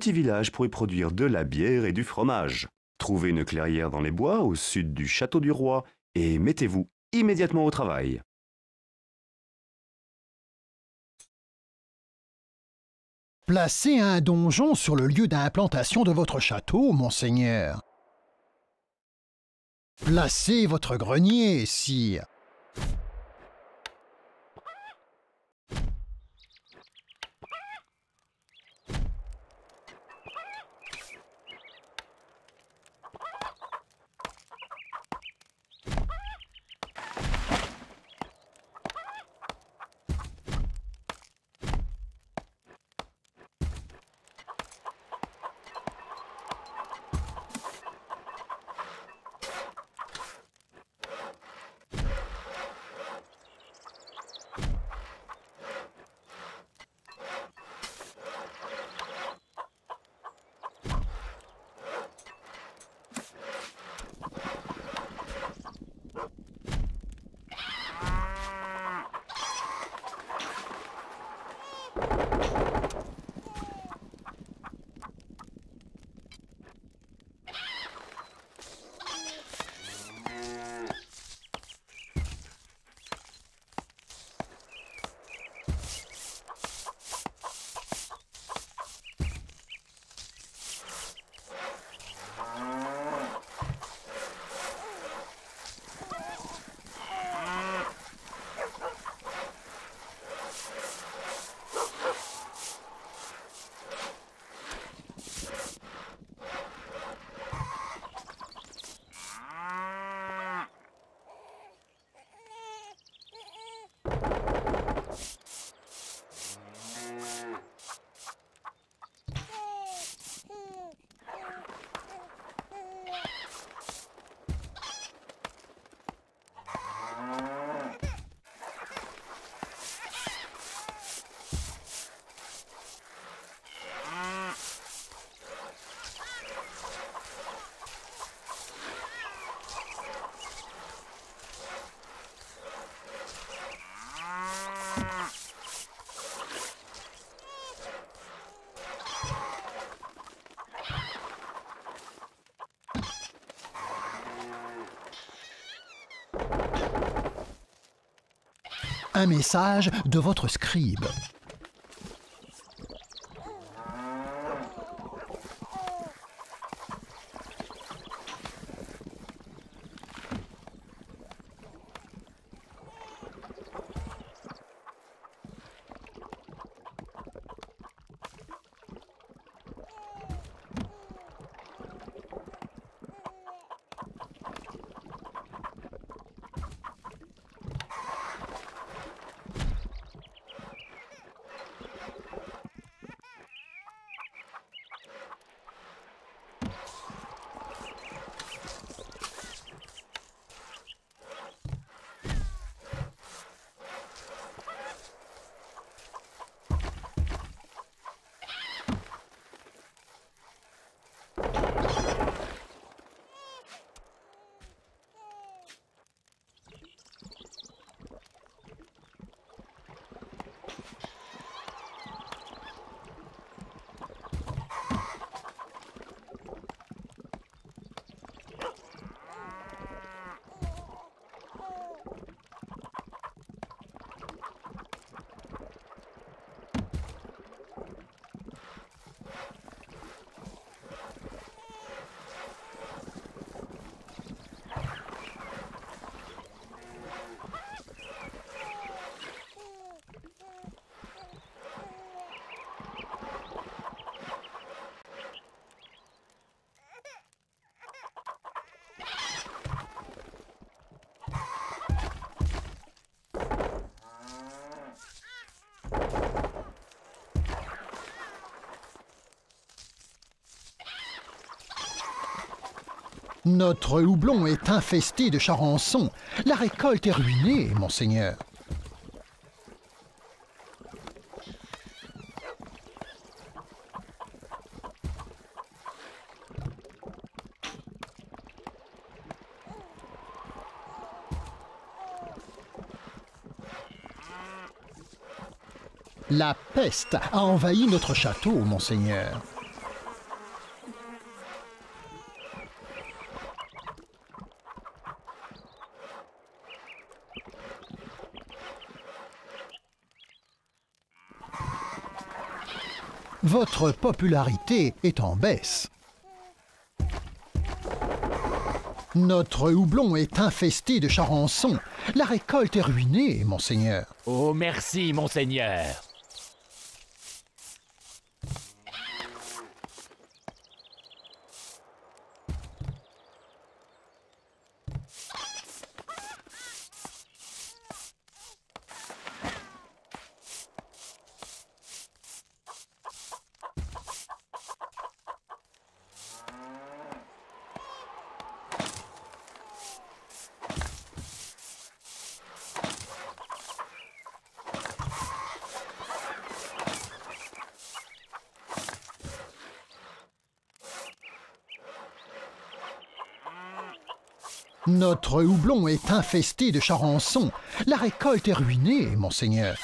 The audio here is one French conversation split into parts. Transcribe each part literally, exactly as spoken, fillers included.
petit village pour y produire de la bière et du fromage. Trouvez une clairière dans les bois au sud du château du roi et mettez-vous immédiatement au travail. Placez un donjon sur le lieu d'implantation de votre château, monseigneur. Placez votre grenier, sire. Un message de votre scribe. Notre houblon est infesté de charançons. La récolte est ruinée, monseigneur. La peste a envahi notre château, monseigneur. Votre popularité est en baisse. Notre houblon est infesté de charançons. La récolte est ruinée, monseigneur. Oh, merci, monseigneur. Notre houblon est infesté de charançons. La récolte est ruinée, monseigneur.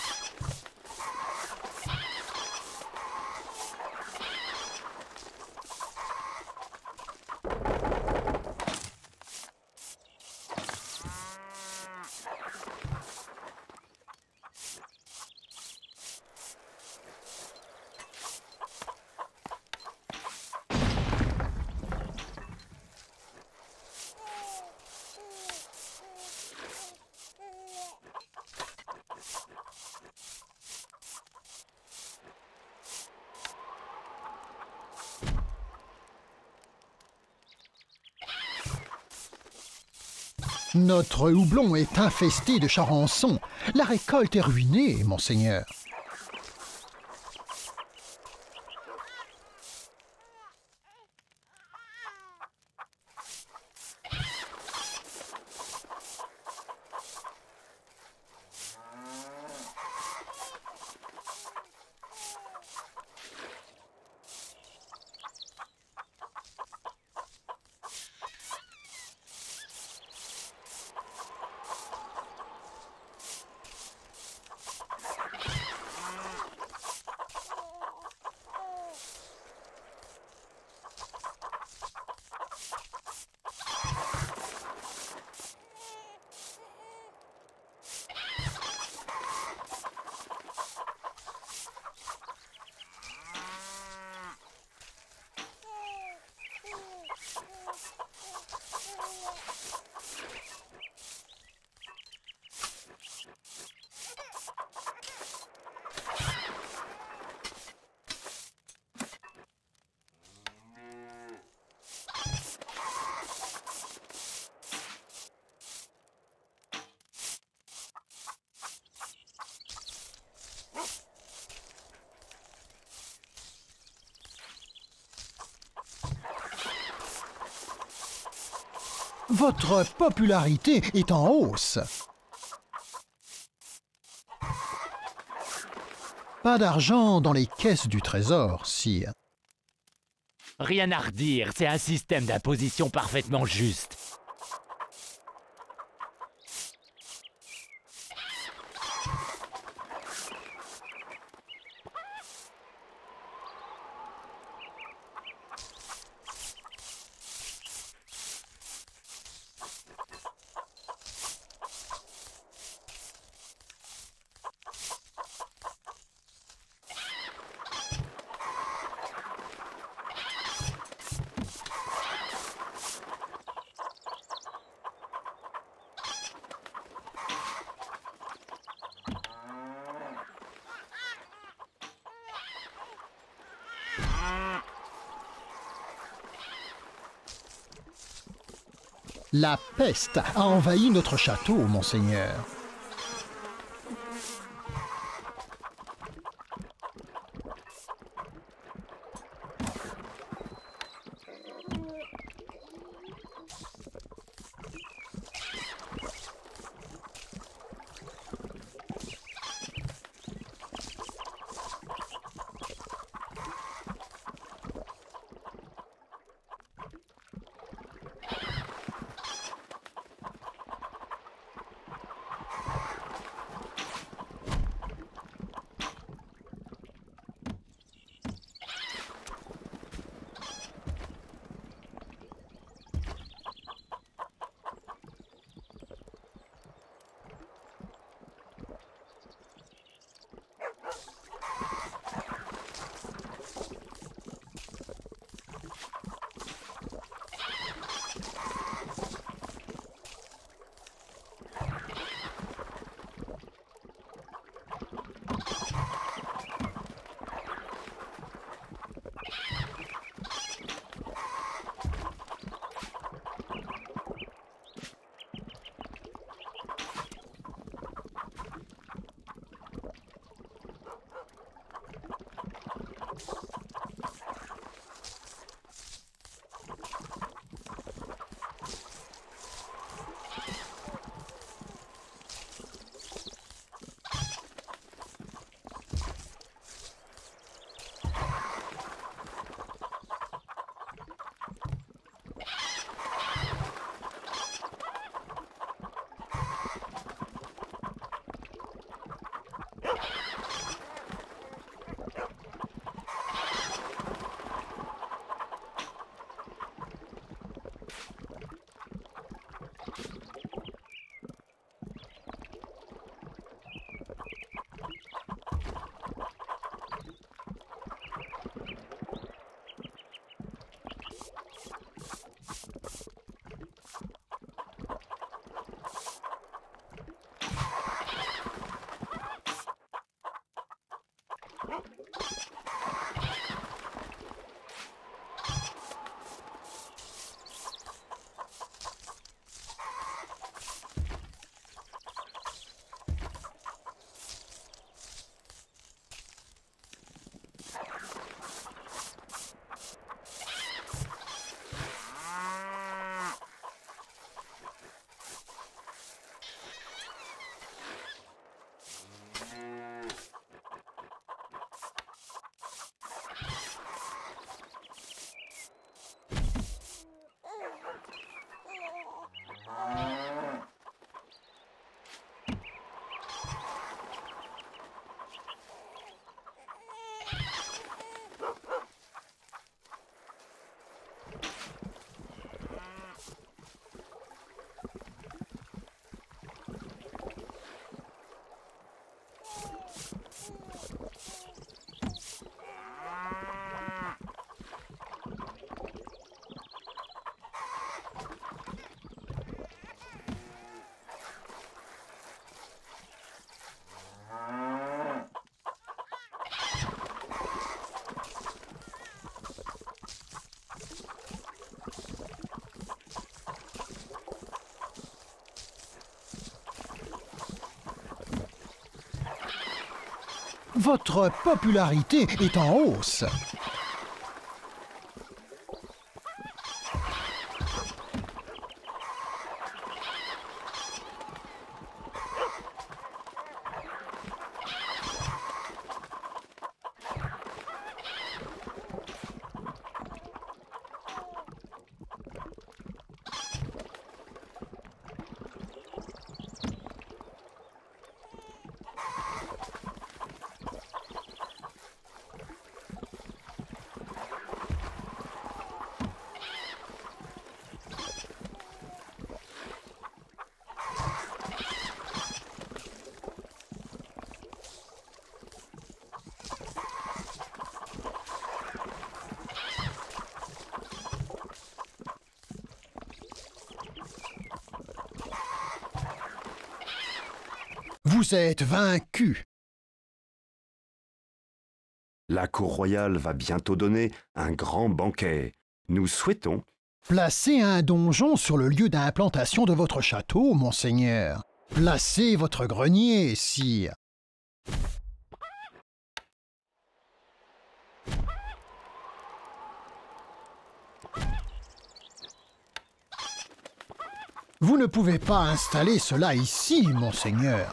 Notre houblon est infesté de charançons. La récolte est ruinée, monseigneur. Votre popularité est en hausse. Pas d'argent dans les caisses du trésor, sire. Rien à redire, c'est un système d'imposition parfaitement juste. La peste a envahi notre château, monseigneur. Votre popularité est en hausse. Vous êtes vaincu. La cour royale va bientôt donner un grand banquet. Nous souhaitons... Placez un donjon sur le lieu d'implantation de votre château, monseigneur. Placez votre grenier, sire. Vous ne pouvez pas installer cela ici, monseigneur.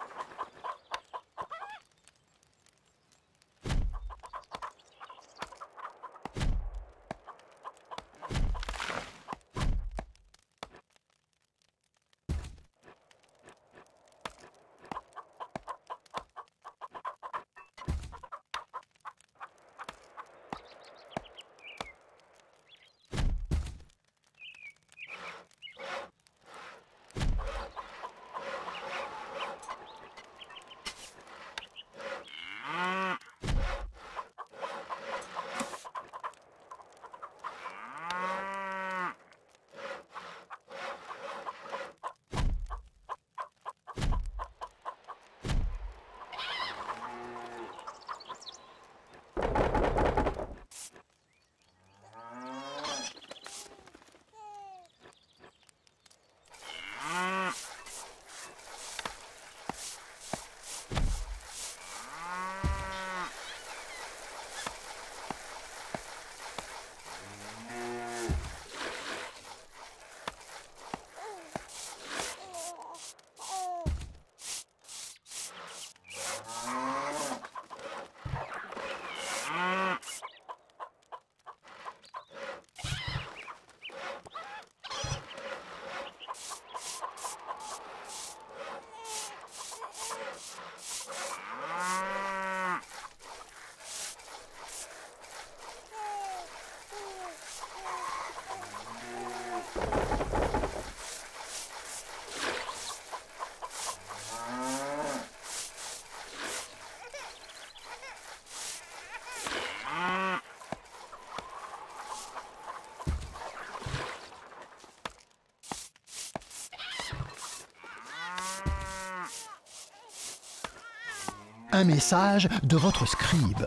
Un message de votre scribe.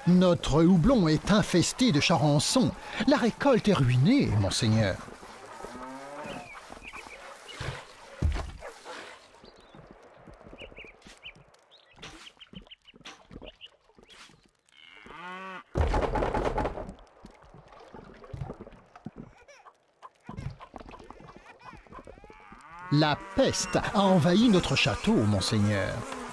Notre houblon est infesté de charançons. La récolte est ruinée, monseigneur. La peste a envahi notre château, monseigneur.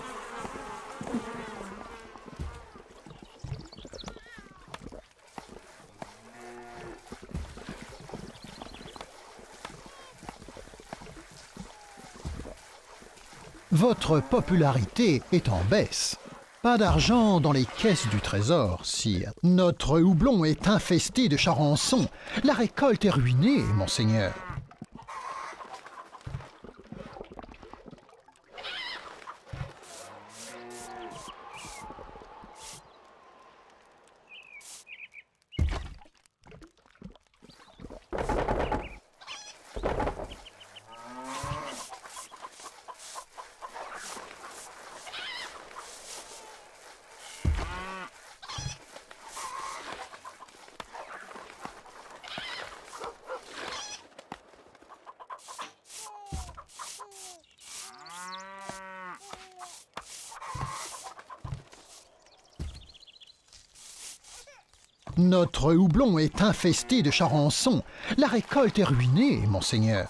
Votre popularité est en baisse. Pas d'argent dans les caisses du trésor, sire. Notre houblon est infesté de charançons. La récolte est ruinée, monseigneur. Notre houblon est infesté de charançons. La récolte est ruinée, monseigneur.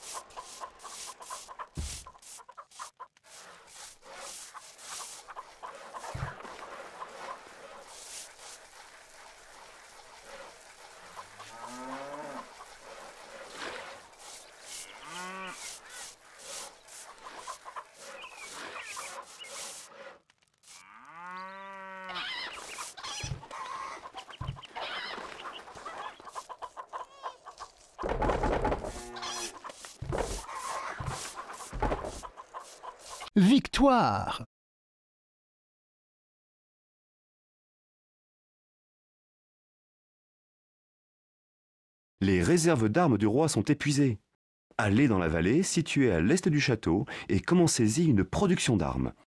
Victoire! Les réserves d'armes du roi sont épuisées. Allez dans la vallée située à l'est du château et commencez-y une production d'armes.